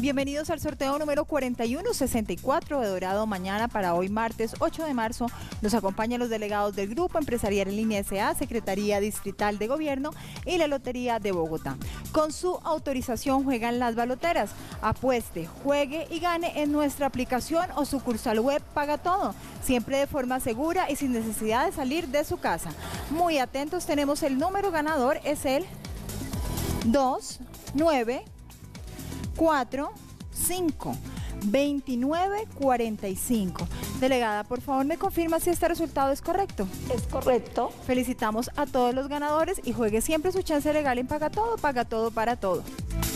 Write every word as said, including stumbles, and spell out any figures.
Bienvenidos al sorteo número cuarenta y uno sesenta y cuatro de Dorado Mañana para hoy martes ocho de marzo. Nos acompañan los delegados del Grupo Empresarial en Línea S A, Secretaría Distrital de Gobierno y la Lotería de Bogotá. Con su autorización juegan las baloteras. Apueste, juegue y gane en nuestra aplicación o sucursal web Paga Todo, siempre de forma segura y sin necesidad de salir de su casa. Muy atentos, tenemos el número ganador, es el dos nueve cuatro cinco veintinueve cuarenta y cinco. Delegada, por favor, me confirma si este resultado es correcto. Es correcto. Felicitamos a todos los ganadores y juegue siempre su chance legal en Paga Todo, Paga Todo para todo.